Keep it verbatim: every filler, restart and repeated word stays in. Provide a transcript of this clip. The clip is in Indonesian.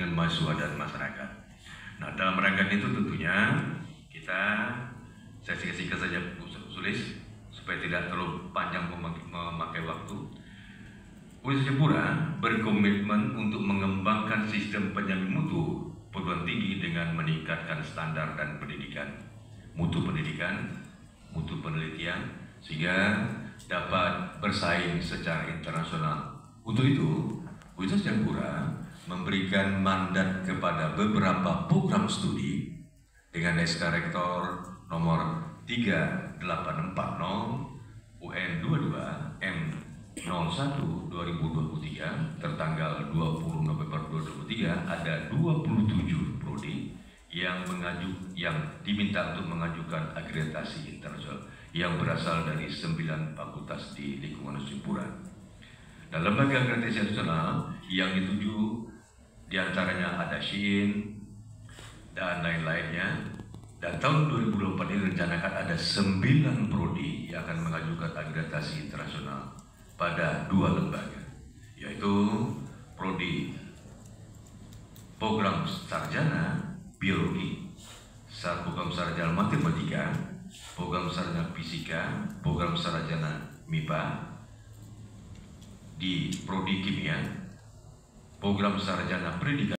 dengan mahasiswa dan masyarakat. Nah, dalam rangka itu tentunya kita, saya singkat-singkat saja Bu Sulis, supaya tidak terlalu panjang memakai waktu. Universitas Jayapura berkomitmen untuk mengembangkan sistem penjamin mutu perguruan tinggi dengan meningkatkan standar dan pendidikan, mutu pendidikan, mutu penelitian, sehingga dapat bersaing secara internasional. Untuk itu, Universitas Jayapura memberikan mandat kepada beberapa program studi dengan S K Rektor nomor tiga delapan empat nol U N dua puluh dua M nol satu dua ribu dua puluh tiga tertanggal dua puluh November dua ribu dua puluh tiga ada dua puluh tujuh prodi yang mengaju yang diminta untuk mengajukan akreditasi internasional yang berasal dari sembilan fakultas di lingkungan Universitas Jayapura. Dan lembaga akreditasi internasional yang dituju diantaranya ada S H I N dan lain-lainnya. Dan tahun dua ribu dua puluh empat ini rencanakan ada sembilan prodi yang akan mengajukan akreditasi internasional pada dua lembaga, yaitu prodi program sarjana biologi, program sarjana matematika, program sarjana fisika, program sarjana M I P A di prodi kimia, program sarjana pendidikan